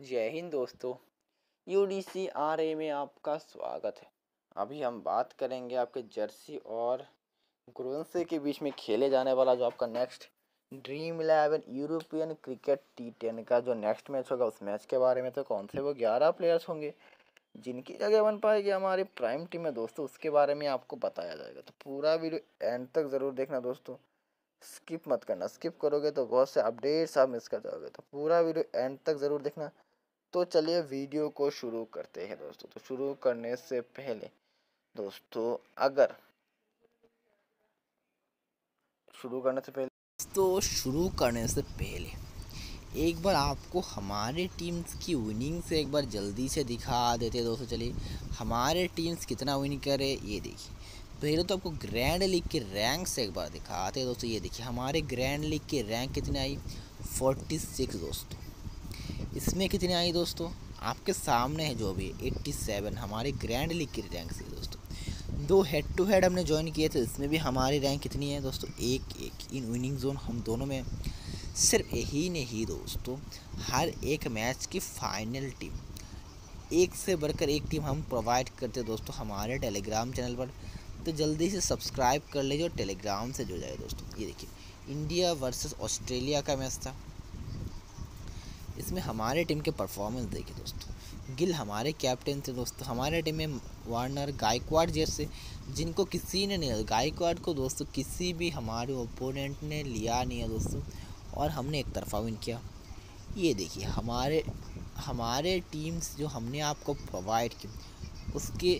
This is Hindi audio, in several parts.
जय हिंद दोस्तों। UDCRA में आपका स्वागत है। अभी हम बात करेंगे आपके जर्सी और गुरवंशे के बीच में खेले जाने वाला जो आपका next dream 11 European cricket T10 का जो नेक्स्ट मैच होगा उस मैच के बारे में। तो कौन से वो 11 प्लेयर्स होंगे जिनकी जगह बन पाएगी हमारी प्राइम टीम में दोस्तों, उसके बारे में आपको बताया जाएगा। तो पूरा वीडियो एंड तक ज़रूर देखना दोस्तों, स्किप मत करना। स्किप करोगे तो बहुत से अपडेट्स आप मिस कर जाओगे। तो पूरा वीडियो एंड तक ज़रूर देखना। तो चलिए वीडियो को शुरू करते हैं दोस्तों। तो शुरू करने से पहले दोस्तों अगर शुरू करने से पहले शुरू करने से पहले एक बार आपको हमारे टीम्स की विनिंग से एक बार जल्दी से दिखा देते हैं दोस्तों। चलिए हमारे टीम्स कितना विन करे ये देखिए। पहले तो आपको ग्रैंड लीग के रैंक से एक बार दिखाते हैं दोस्तों। ये देखिए हमारे ग्रैंड लीग के रैंक कितने आई, 46 दोस्तों। इसमें कितने आई दोस्तों, आपके सामने है जो भी 87 हमारे ग्रैंड लीग की रैंक से दोस्तों। दो हेड टू हेड हमने ज्वाइन किए थे, इसमें भी हमारी रैंक कितनी है दोस्तों, एक इन विनिंग जोन हम दोनों में। सिर्फ यही नहीं दोस्तों, हर एक मैच की फाइनल टीम एक से बढ़कर एक टीम हम प्रोवाइड करते दोस्तों हमारे टेलीग्राम चैनल पर। तो जल्दी से सब्सक्राइब कर लीजिए और टेलीग्राम से जुड़ जाए दोस्तों। ये देखिए इंडिया वर्सेस ऑस्ट्रेलिया का मैच था, इसमें हमारे टीम के परफॉर्मेंस देखिए दोस्तों। गिल हमारे कैप्टन थे दोस्तों। हमारे टीम में वार्नर, गायकवाड़ जैसे जिनको किसी ने नहीं, गायकवाड़ को दोस्तों किसी भी हमारे ओपोनेंट ने लिया नहीं है दोस्तों, और हमने एक तरफा विन किया। ये देखिए हमारे हमारे टीम्स जो हमने आपको प्रोवाइड की उसके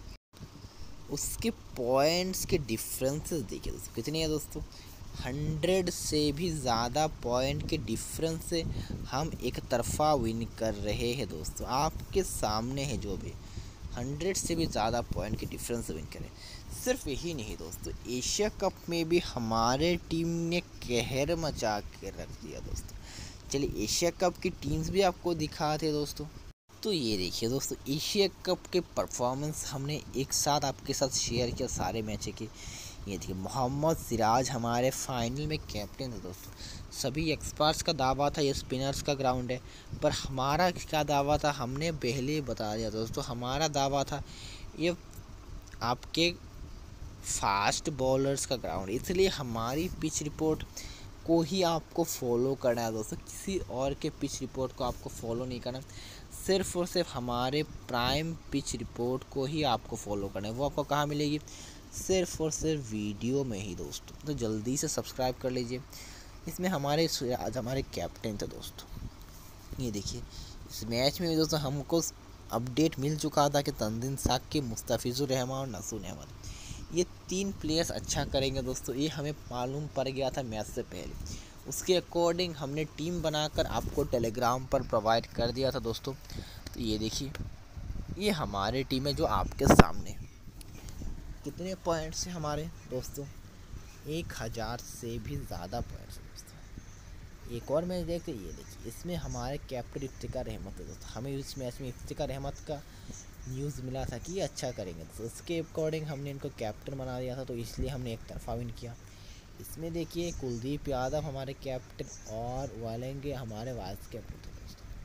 उसके पॉइंट्स के डिफरेंसेस देखिए दोस्तों कितने हैं दोस्तों। 100 से भी ज़्यादा पॉइंट के डिफरेंस से हम एक तरफा विन कर रहे हैं दोस्तों। आपके सामने है जो भी 100 से भी ज़्यादा पॉइंट के डिफरेंस से विन करें। सिर्फ यही नहीं दोस्तों, एशिया कप में भी हमारे टीम ने कहर मचा के रख दिया दोस्तों। चलिए एशिया कप की टीम्स भी आपको दिखाते दोस्तों। तो ये देखिए दोस्तों, एशिया कप के परफॉर्मेंस हमने एक साथ आपके साथ शेयर किया सारे मैच के। ये देखिए मोहम्मद सिराज हमारे फाइनल में कैप्टन थे दोस्तों। सभी एक्सपर्ट्स का दावा था ये स्पिनर्स का ग्राउंड है, पर हमारा क्या दावा था हमने पहले ही बता दिया दोस्तों। हमारा दावा था ये आपके फास्ट बॉलर्स का ग्राउंड, इसलिए हमारी पिच रिपोर्ट को ही आपको फॉलो करना है दोस्तों। किसी और के पिच रिपोर्ट को आपको फॉलो नहीं करना, सिर्फ और सिर्फ हमारे प्राइम पिच रिपोर्ट को ही आपको फॉलो करना है। वो आपको कहाँ मिलेगी, सिर्फ और सिर्फ वीडियो में ही दोस्तों। तो जल्दी से सब्सक्राइब कर लीजिए। इसमें हमारे आज हमारे कैप्टन थे दोस्तों। ये देखिए इस मैच में भी दोस्तों हमको अपडेट मिल चुका था कि तंजीम साकी, मुस्तफिजुर रहमान और नसून अहमद ये 3 प्लेयर्स अच्छा करेंगे दोस्तों। ये हमें मालूम पड़ गया था मैच से पहले। उसके अकॉर्डिंग हमने टीम बनाकर आपको टेलीग्राम पर प्रोवाइड कर दिया था दोस्तों। तो ये देखिए ये हमारी टीम है जो आपके सामने। कितने पॉइंट्स हैं हमारे दोस्तों, 1000 से भी ज़्यादा पॉइंट्स हैं दोस्तों। एक और मैच देखते, ये देखिए इसमें हमारे कैप्टन इफ्तिकार अहमद है दोस्तों। हमें इस मैच में इफ्तिकार अहमद का न्यूज़ मिला था कि ये अच्छा करेंगे, तो उसके अकॉर्डिंग हमने इनको कैप्टन बना दिया था। तो इसलिए हमने एक तरफा विन किया। इसमें देखिए कुलदीप यादव हमारे कैप्टन और वालेंगे हमारे वाइस कैप्टन थे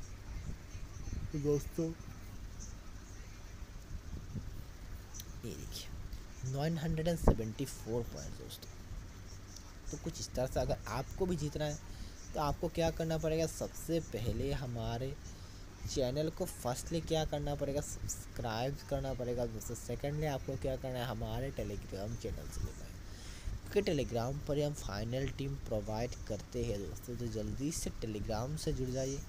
दोस्तों। ये देखिए 974 पॉइंट दोस्तों। तो कुछ इस तरह से अगर आपको भी जीतना है तो आपको क्या करना पड़ेगा, सबसे पहले हमारे चैनल को फर्स्टली क्या करना पड़ेगा, सब्सक्राइब करना पड़ेगा दोस्तों। सेकेंडली आपको क्या करना है, हमारे टेलीग्राम चैनल से लेना है, क्योंकि टेलीग्राम पर ही हम फाइनल टीम प्रोवाइड करते हैं दोस्तों। तो जल्दी से टेलीग्राम से जुड़ जाइए।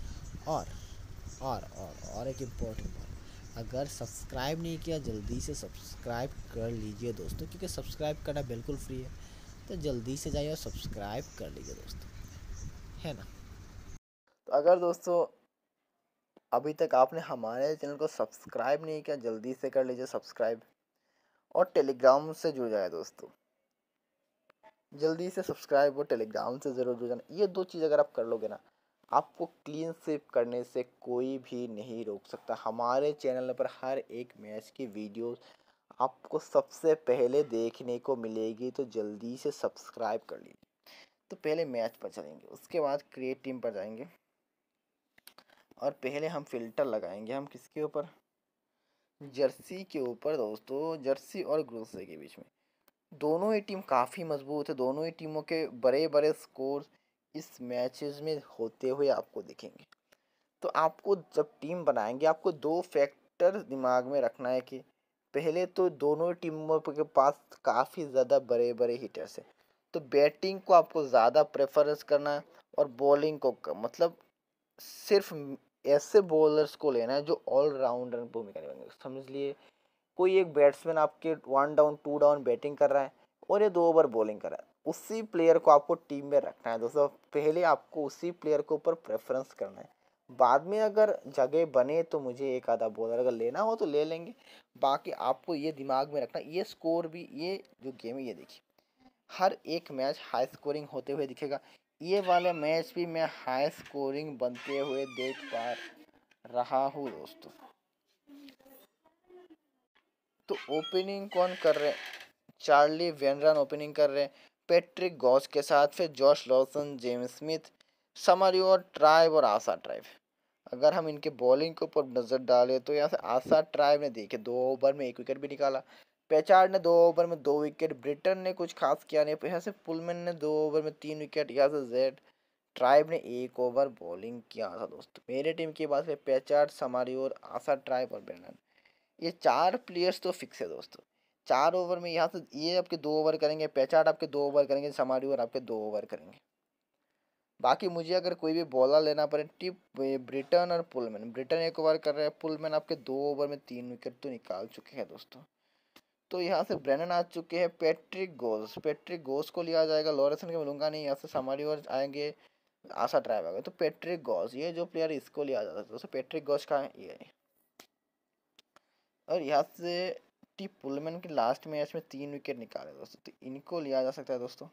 और एक इम्पोर्टेंट बात, अगर सब्सक्राइब नहीं किया जल्दी से सब्सक्राइब कर लीजिए दोस्तों, क्योंकि सब्सक्राइब करना बिल्कुल फ्री है। तो जल्दी से जाइए और सब्सक्राइब कर लीजिए दोस्तों, है ना। तो अगर दोस्तों अभी तक आपने हमारे चैनल को सब्सक्राइब नहीं किया जल्दी से कर लीजिए सब्सक्राइब, और टेलीग्राम से जुड़ जाए दोस्तों। जल्दी से सब्सक्राइब और टेलीग्राम से ज़रूर जुड़ जाना। ये 2 चीज़ अगर आप कर लोगे ना, आपको क्लीन स्वीप करने से कोई भी नहीं रोक सकता। हमारे चैनल पर हर एक मैच की वीडियो आपको सबसे पहले देखने को मिलेगी। तो जल्दी से सब्सक्राइब कर लीजिए। तो पहले मैच पर चलेंगे, उसके बाद क्रिएट टीम पर जाएंगे, और पहले हम फ़िल्टर लगाएंगे हम किसके ऊपर, जर्सी के ऊपर दोस्तों, जर्सी और ग्रोसे के बीच में। दोनों ही टीम काफ़ी मजबूत है, दोनों ही टीमों के बड़े बड़े स्कोर इस मैचेस में होते हुए आपको दिखेंगे। तो आपको जब टीम बनाएंगे आपको दो फैक्टर दिमाग में रखना है कि पहले तो दोनों टीमों के पास काफ़ी ज़्यादा बड़े बड़े हिटर्स हैं, तो बैटिंग को आपको ज़्यादा प्रेफरेंस करना है और बॉलिंग को कम। मतलब सिर्फ ऐसे बॉलर्स को लेना है जो ऑलराउंडर भूमिका निभाएंगे। समझ लिए कोई एक बैट्समैन आपके 1 डाउन 2 डाउन बैटिंग कर रहा है और ये 2 ओवर बॉलिंग कर रहा है, उसी प्लेयर को आपको टीम में रखना है दोस्तों। पहले आपको उसी प्लेयर के ऊपर प्रेफरेंस करना है, बाद में अगर जगह बने तो मुझे एक आधा बॉलर अगर लेना हो तो ले लेंगे। बाकी आपको ये दिमाग में रखना, ये स्कोर भी, ये जो गेम है ये देखिए हर एक मैच हाई स्कोरिंग होते हुए दिखेगा। ये वाले मैच भी मैं हाई स्कोरिंग बनते हुए देख पा रहा हूँ दोस्तों। तो ओपनिंग कौन कर रहे हैं, चार्ली वेनरन ओपनिंग कर रहे हैं पैट्रिक गॉस के साथ, फिर जॉश लॉसन, जेम्स स्मिथ, समारियो ट्राइब और आशा ट्राइब। अगर हम इनके बॉलिंग के ऊपर नज़र डालें तो यहाँ से आशा ट्राइब ने देखे 2 ओवर में 1 विकेट भी निकाला, पैचार्ड ने 2 ओवर में 2 विकेट, ब्रिटन ने कुछ खास किया नहीं, यहाँ से पुलमैन ने 2 ओवर में 3 विकेट, यहाँ से जेड ट्राइब ने 1 ओवर बॉलिंग किया था दोस्तों। मेरे टीम की बात है पैचार्ड, समारियो, आशा ट्राइब और ब्रेनन, ये 4 प्लेयर्स तो फिक्स है दोस्तों। 4 ओवर में यहाँ से ये आपके 2 ओवर करेंगे, पैचार्ड आपके 2 ओवर करेंगे, समारियो आपके 2 ओवर करेंगे। बाकी मुझे अगर कोई भी बॉलर लेना पड़े टिप ब्रिटन और पुलमैन, ब्रिटन 1 ओवर कर रहे हैं, पुलमैन आपके 2 ओवर में 3 विकेट तो निकाल चुके हैं दोस्तों। तो यहाँ से ब्रेनन आ चुके हैं, पैट्रिक गोस, पैट्रिक गोस को लिया जाएगा, लॉरेंसन के मिलूंगा नहीं, यहाँ से समारी और आएंगे, आशा ट्राइब आ गए, तो पैट्रिक गॉस ये जो प्लेयर इसको लिया जाता है दोस्तों, पैट्रिक गॉस का है ये। और यहाँ से टिप पुलमैन के लास्ट मैच में 3 विकेट निकाले दोस्तों, तो इनको लिया जा सकता है दोस्तों।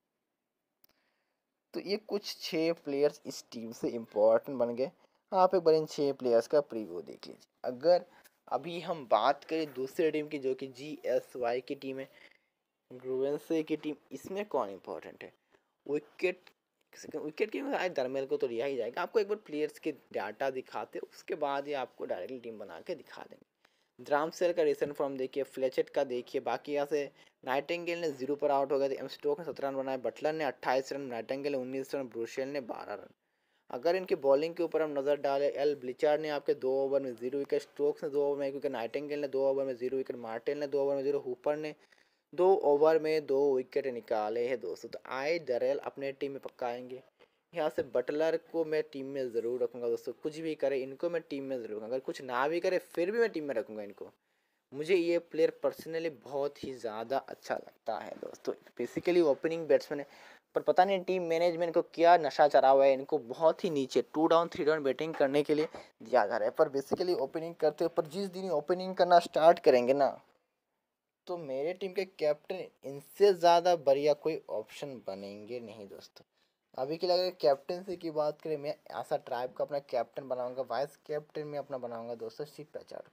तो ये कुछ 6 प्लेयर्स इस टीम से इम्पोर्टेंट बन गए। आप एक बार इन 6 प्लेयर्स का प्रीव्यू देख लीजिए। अगर अभी हम बात करें दूसरी टीम की जो कि GSY की टीम है, ग्रुवेंसे की टीम, इसमें कौन इंपॉर्टेंट है, विकेट विकेट की दरमेल को तो लिया ही जाएगा। आपको एक बार प्लेयर्स के डाटा दिखाते उसके बाद ही आपको डायरेक्टली टीम बना के दिखा देंगे। ड्रामसेल का रिसेंट फॉर्म देखिए, फ्लेचेट का देखिए, बाकी यहाँ से नाइटिंगेल ने 0 पर आउट हो गए थे, एम स्टोक ने 17 रन बनाए, बटलर ने 28 रन, नाइटिंगेल ने 19 रन, ब्रूशेल ने 12 रन। अगर इनकी बॉलिंग के ऊपर हम नज़र डालें, एल ब्लिचार्ड ने आपके 2 ओवर में 0 विकेट, स्टोक्स ने 2 ओवर में 1 विकेट, नाइटिंगेल ने 2 ओवर में 0 विकेट, मार्टेल ने 2 ओवर में 0, हुपर ने 2 ओवर में 2 विकेट निकाले हैं दोस्तों। तो आए दरेल अपने टीम में पक्का आएंगे। यहाँ से बटलर को मैं टीम में ज़रूर रखूँगा दोस्तों, कुछ भी करे इनको मैं टीम में ज़रूर रखूँगा, अगर कुछ ना भी करे फिर भी मैं टीम में रखूँगा इनको। मुझे ये प्लेयर पर्सनली बहुत ही ज़्यादा अच्छा लगता है दोस्तों। बेसिकली ओपनिंग बैट्समैन है, पर पता नहीं टीम मैनेजमेंट को क्या नशा चढ़ा हुआ है, इनको बहुत ही नीचे 2 डाउन 3 डाउन बैटिंग करने के लिए दिया जा रहा है, पर बेसिकली ओपनिंग करते पर जिस दिन ओपनिंग करना स्टार्ट करेंगे ना, तो मेरे टीम के कैप्टन इनसे ज़्यादा बढ़िया कोई ऑप्शन बनेंगे नहीं दोस्तों। अभी के लिए अगर कैप्टनसी की बात करें, मैं आशा ट्राइब का अपना कैप्टन बनाऊंगा, वाइस कैप्टन में अपना बनाऊंगा दोस्तों शिव पैचार्ड।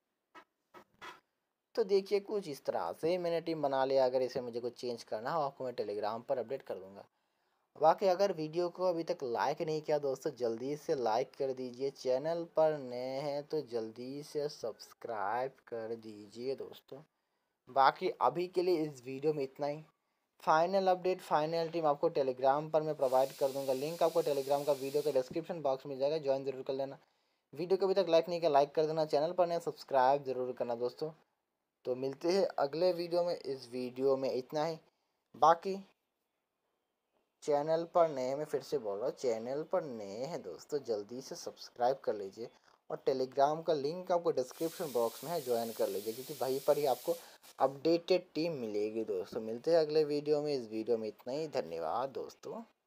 तो देखिए कुछ इस तरह से मैंने टीम बना लिया। अगर इसे मुझे कुछ चेंज करना हो आपको मैं टेलीग्राम पर अपडेट कर दूंगा। बाकी अगर वीडियो को अभी तक लाइक नहीं किया दोस्तों, जल्दी से लाइक कर दीजिए, चैनल पर नए हैं तो जल्दी से सब्सक्राइब कर दीजिए दोस्तों। बाकी अभी के लिए इस वीडियो में इतना ही। फाइनल अपडेट, फाइनल टीम आपको टेलीग्राम पर मैं प्रोवाइड कर दूंगा, लिंक आपको टेलीग्राम का वीडियो के डिस्क्रिप्शन बॉक्स में मिल जाएगा, ज्वाइन जरूर कर लेना। वीडियो को अभी तक लाइक नहीं किया लाइक कर देना, चैनल पर नए सब्सक्राइब जरूर करना दोस्तों। तो मिलते हैं अगले वीडियो में, इस वीडियो में इतना ही। बाकी चैनल पर नए, मैं फिर से बोल रहा हूँ चैनल पर नए हैं दोस्तों, जल्दी से सब्सक्राइब कर लीजिए और टेलीग्राम का लिंक आपको डिस्क्रिप्शन बॉक्स में है, ज्वाइन कर लीजिए, क्योंकि वहीं पर ही आपको अपडेटेड टीम मिलेगी दोस्तों। मिलते हैं अगले वीडियो में, इस वीडियो में इतना ही। धन्यवाद दोस्तों।